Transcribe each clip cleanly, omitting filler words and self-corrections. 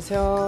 안녕하세요.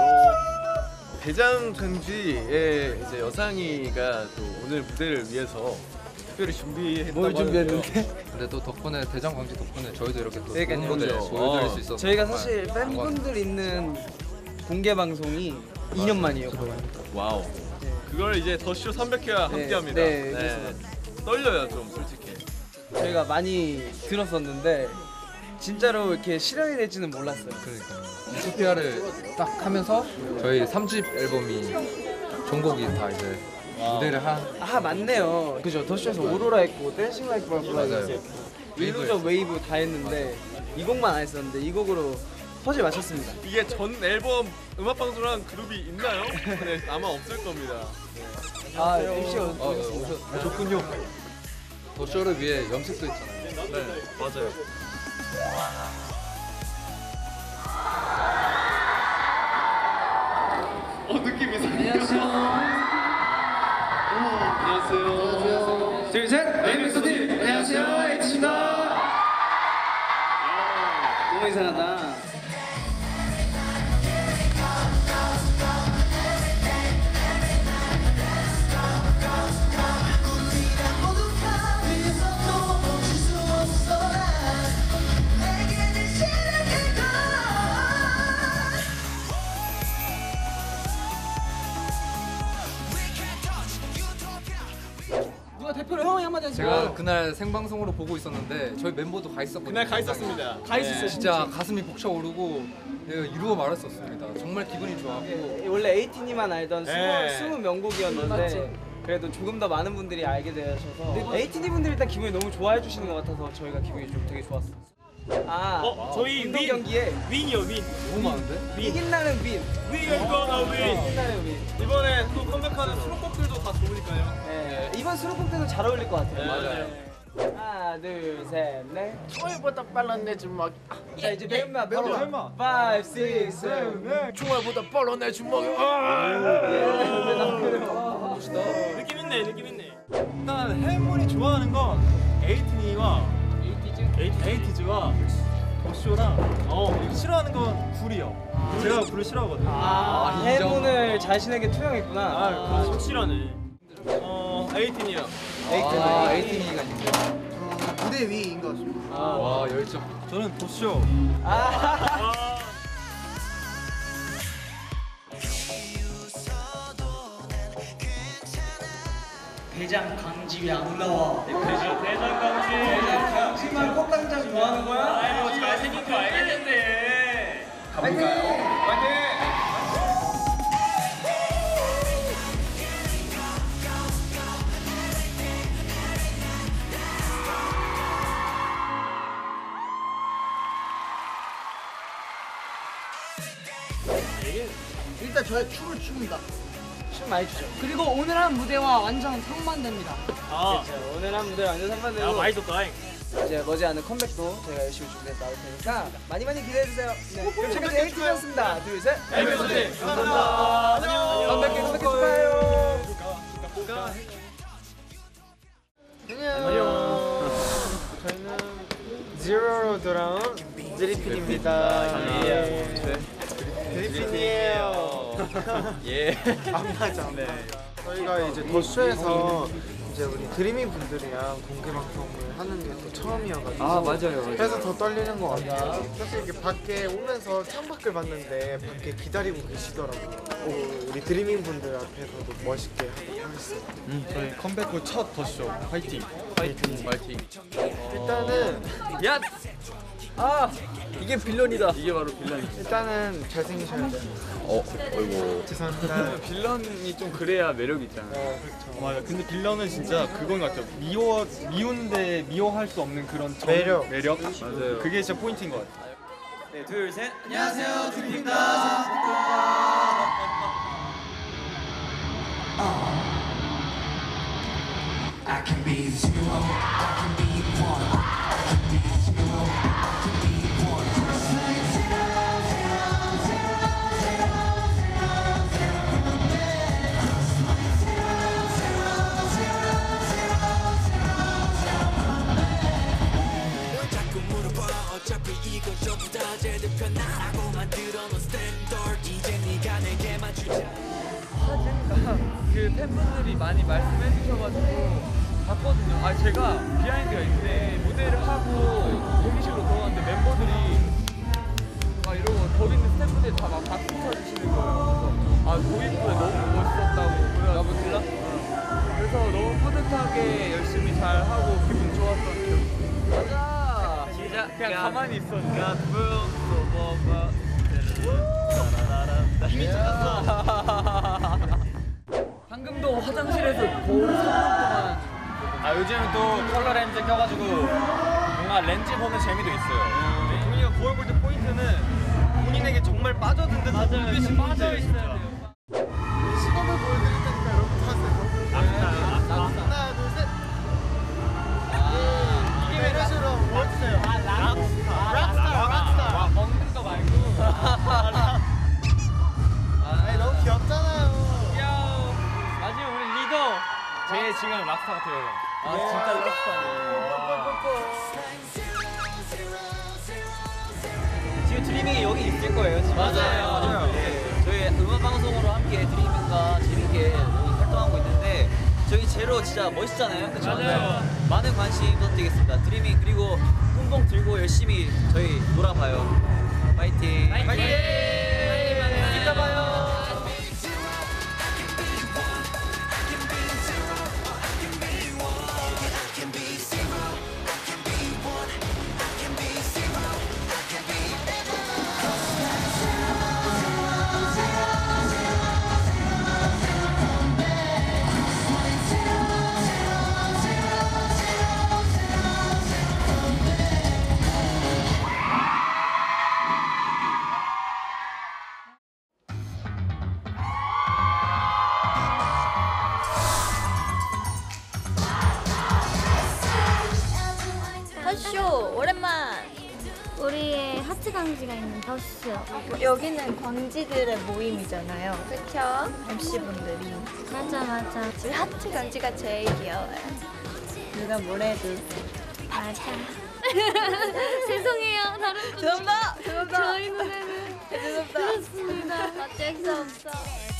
대장 전지의 이제 여상이가 또 오늘 무대를 위해서 특별히 준비했다고 뭘 준비했는데? 근데 또 덕분에 대장 광지 덕분에 저희도 이렇게 또 그러니까요. 좋은 무대 보여드릴 수 있어서 저희가 사실 팬분들 있는 공개 방송이 2년 만이에요. 와우. 그걸 이제 더쇼 300회와 함께합니다. 네. 떨려요 좀 솔직히. 저희가 많이 들었었는데 진짜로 이렇게 실현이 될지는 몰랐어요. 그러니까 우토피아를 딱 하면서 저희 3집 앨범이 종곡이 다 이제 무대를 한 아 맞네요. 그죠. 더쇼에서 오로라 했고 댄싱 라이크 버터플라이 맞아요. 했고 일루전 웨이브 다 했는데 이 곡만 안 했었는데 이 곡으로 퍼즐 맞췄습니다. 이게 전 앨범 음악 방송랑 그룹이 있나요? 네, 아마 없을 겁니다. 아 MC가 오셨군요. 더쇼를 위해 염색도 했잖아요. 네, 맞아요. 느낌 이상해. 안녕하세요. 둘 셋. 멤버들 안녕하세요. H입니다. 너무 이상하다. 대표로 형이 한마디 하세요. 제가 그날 생방송으로 보고 있었는데 저희 멤버도 가 있었거든요. 그날 가 있었습니다. 가 있었어요. 진짜 가슴이 벅차오르고 이루어 말할 수 없습니다. 정말 기분이 좋았고 원래 에이티니만 알던 네. 20 명곡이었는데 그래도 조금 더 많은 분들이 알게 되셔서 에이티니 분들이 일단 기분이 너무 좋아해 주시는 것 같아서 저희가 기분이 좀 되게 좋았어요. 저희 운동 경기에 윈이요 윈. 너무 많은데? 이긴 날은 윈, We are gonna win. 이긴 날은 윈. 이번에 또 컴백하는 수록곡들도 다 좋으니까요. 네, 이번 수록곡 때도 잘 어울릴 것 같아요. 맞아요. 하나, 둘, 셋, 넷. 총알보다 빨랐내 주먹. 자 이제 매운맛. 5, 6, 7, 8. 총알보다 빨랐내 주먹. 멋있다. 느낌 있네 느낌 있네. 일단 헬몬이 좋아하는 건 에이티니와 에이티즈와 더쇼랑 싫어하는 건 굴이요. 제가 굴을 싫어하거든요. 해문을 자신에게 투영했구나. 확실하네. 에이틴이요. 에이티니가 있네요. 무대 위인 것 같습니다. 와 열정. 저는 더쇼. 대장 강지 왜 안 올라와? 대장 강지. 강지만 꽃당장 좋아하는 거야? 아이고 잘생긴 거 알겠는데. 일단 저의 춤을 춥니다. 춤 많이 추죠. 그리고 오늘 한 무대와 완전 상반됩니다. 그렇죠. 오늘 한 무대 완전 상반되고 많이 줬다. 이제 머지않은 컴백도 저희가 열심히 준비해서 나올 테니까 많이 해주세요. 네. 그럼 지금까지 에이티니였습니다. 둘, 셋. 에이티니. 감사합니다. 안녕. 컴백 축하해요. 안녕. 저희는 제로로 돌아온 드리핀입니다. 드리핀이에요. 예. 안 맞아. 네. 저희가 이제 더쇼에서 이제 우리 드리밍 분들이랑 공개 방송을 하는 게 또 처음이어가지고 맞아요. 그래서 더 떨리는 것 같아요. 사실 이렇게 밖에 오면서 창밖을 봤는데 밖에 기다리고 계시더라고요. 우리 드리밍 분들 앞에서도 멋있게 하도록 하겠습니다. 저희 컴백 후 첫 더쇼 화이팅. 파이팅. 일단은 야! 이게 빌런이다. 이게 바로 빌런이다. 일단은 잘생기셔야 돼요. 어이구. 죄송합니다. 빌런이 좀 그래야 매력이 있잖아. 맞아. 근데 빌런은 진짜 그건 같아요. 미운데 미워할 수 없는 그런 매력. 맞아요. 그게 진짜 포인트인 것 같아요. 네, 둘, 셋. 안녕하세요, 드립니다. I can be zero, I can be one, I can be zero, I can be one. Just like zero, zero, zero, zero, zero, zero, from there. Just like zero, zero, zero, zero, zero, zero, from there. 자꾸 물어봐 어차피 이건 전부 다 제 편하고 만들어 놓은 스탠더드. 그 팬분들이 많이 말씀해 주셔가지고 봤거든요. 아 제가 비하인드가 있는데 무대를 하고 대기실로 들어갔는데 멤버들이 막 이러고 거기 있는 스태프들이 다 막 박수 쳐주시는 거예요. 그래서 아 도입부에 너무 멋있었다고 그래가지고 그래서 너무 뿌듯하게 열심히 잘 하고 기분 좋았던 기억이 있어요. 맞아. 진짜 그냥 가만히 있었는데 이미 찾았어. 방금도 화장실에서 거의 3분 동안 아 요즘은 또 컬러 렌즈 껴가지고 뭔가 렌즈 보는 재미도 있어요. 동이가 거울 볼 때 포인트는 본인에게 정말 빠져든 듯한 눈빛이 빠져있어요. 시범을 보여드릴 테니까 여러분 타세요. 하나, 둘, 셋. 이게 이런 식으로 보여주세요. 락스타. 먹는 거 말고 아니 너무 귀엽잖아요. 마지막 우리 리더 제 지금 락스타 같아요. 아 진짜 락스타네. 지금 드리밍이 여기 있을 거예요. 지금. 맞아요. 네, 저희 음악 방송으로 함께 드리밍과 재밌게 여기 활동하고 있는데 저희 제로 진짜 멋있잖아요. 그쵸? 맞아요. 많은 관심 부탁드리겠습니다. 드리밍 그리고 뿜뽕 들고 열심히 저희 놀아봐요. 파이팅. 파이팅! 이따 봐요. 더쇼 오랜만. 우리의 하트 강지가 있는 더쇼. 여기는 광지들의 모임이잖아요. 그쵸? MC분들이. 맞아. 우리 하트 강지가 제일 귀여워요. 누가 뭐래도. 맞아. 죄송해요. 다른 분. 죄송합니다. 저희 노래는 죄송합니다. 그렇습니다. 어쩔 수 없어.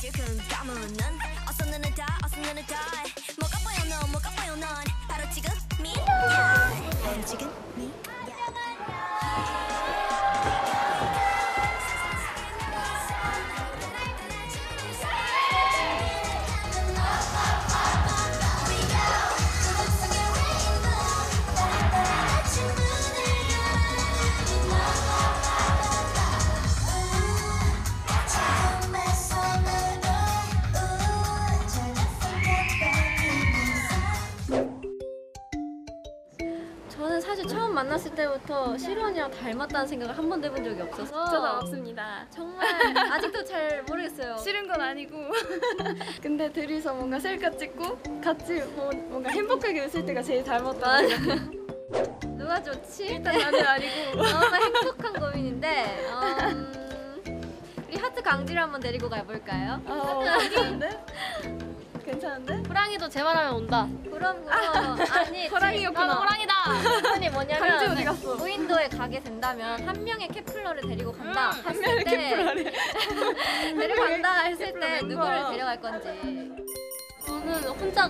저는 사실 처음 만났을 때부터 시루언니랑 닮았다는 생각을 한 번도 해본 적이 없어서 저도 없습니다. 정말 아직도 잘 모르겠어요. 싫은 건 아니고 근데 둘이서 뭔가 셀카 찍고 같이 뭔가 행복하게 웃을 때가 제일 닮았다. 누가 좋지? 일단 나는 아니고 너무 행복한 고민인데 우리 하트 강지를 한번 데리고 가볼까요? 괜찮은데? 괜찮은데? 호랑이도 제 말하면 온다. 그럼 아니 호랑이였구나. 나도 호랑이다. 이분이 강지 어디 뭐냐면 갔어? 무인도에 가게 된다면 한 명의 캐플러를 데리고 간다 한 했을 명의 때 캐플러를. 데려간다 했을 캐플러 때 멤버. 누구를 데려갈 건지. 저는 혼자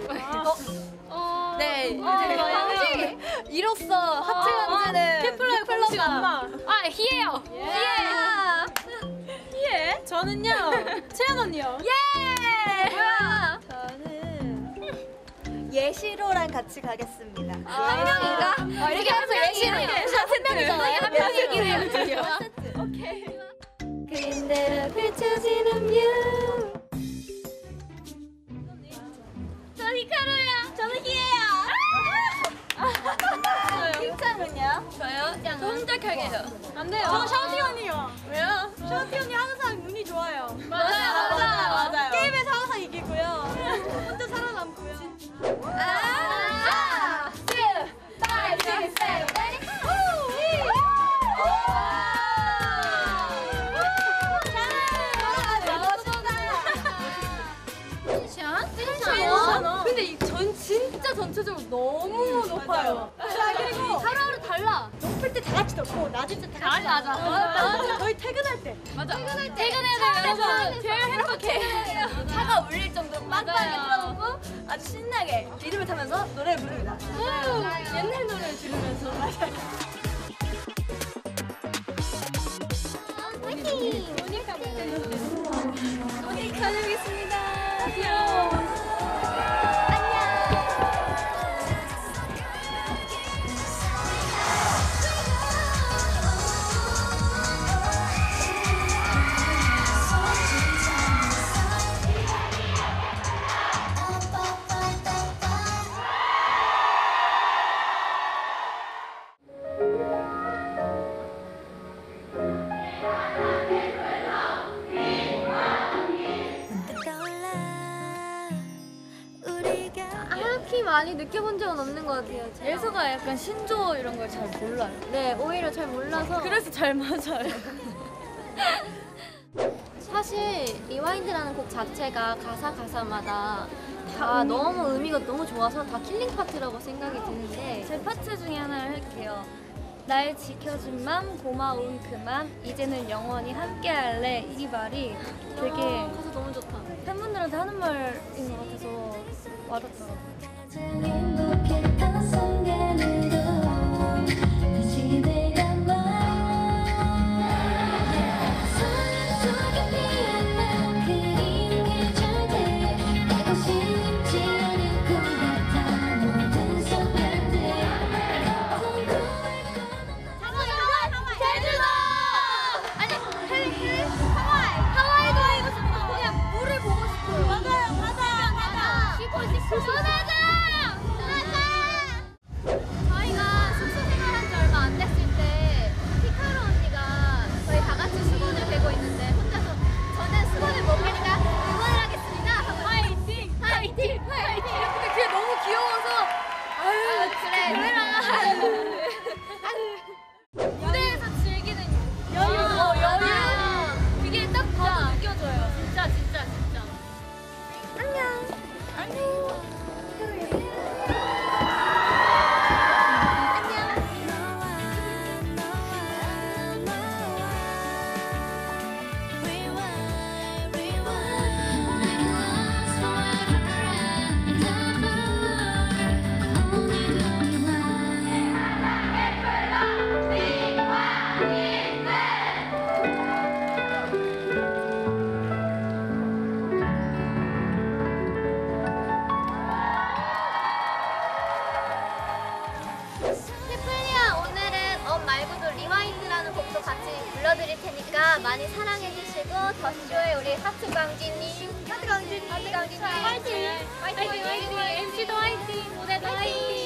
네. 강지 이로써 하트 강지는 캐플러의 공식 엄마. 아 희예요. 예. 저는요. 채연 언니요. 예. 뭐야? 저는 예시로랑 같이 가겠습니다. 한 명인가? 이렇게 해서 예시로 세 명이잖아요. 한 명 얘기를 해요. 오케이. 그림대로 펼쳐지는 뷰. 전 히카루야. 저는 희예요. 팀장은요? 저요? 그냥 혼자 켜게요. 안 돼요. 저 샤오티 언니요. 왜요? 샤오티 언니 항상 눈이 좋아요. 맞아요. 게임에서 항상 이기고요. 혼자 살아남고요. 아! 2, 5, 6, 7, 8. 근데 전 진짜 전체적으로 너무 높아요. 그리고 하루하루 달라. 높을 때 다 같이 높고 낮을 때 다 같이 맞아. 낮아. 저희 퇴근할 때. 퇴근해야 돼요, 여러분. 제일 행복해. 차가 울릴 정도로 아주 신나게 리듬을 타면서 노래를 부릅니다. 옛날 노래를 들으면서. 모니카 여기 있습니다. 귀여워. 하얗게 많이 느껴본 적은 없는 것 같아요. 엘사가 약간 신조어 이런 걸 잘 몰라요. 네, 오히려 잘 몰라서. 그래서 잘 맞아요. 사실 리와인드라는 곡 자체가 가사마다 다 너무 의미가 너무 좋아서 다 킬링 파트라고 생각이 드는데 제 파트 중에 하나를 할게요. 날 지켜준 맘 고마운 그맘 이제는 영원히 함께할래 이 말이 되게 가사 너무 좋다. 팬분들한테 하는 말인 것 같아서 와닿더라고요. 저희가 숙소 생활한 지 얼마 안 됐을 때 피카로 언니가 저희 다 같이 수건을 베고 있는데 혼자서 저는 수건을 못 베니까 응원을 하겠습니다. 화이팅! 화이팅! 화이팅! 근데 그게 너무 귀여워서 아유 그래. 무대에서 즐기는 여유 그게 딱 봐도 느껴져요. 진짜. 피플리아 오늘은 말고도 리와인드라는 곡도 같이 불러드릴 테니까 많이 사랑해주시고 더쇼에 우리 하트 강진님 화이팅! 화이팅! MC도 화이팅! 무대도 화이팅!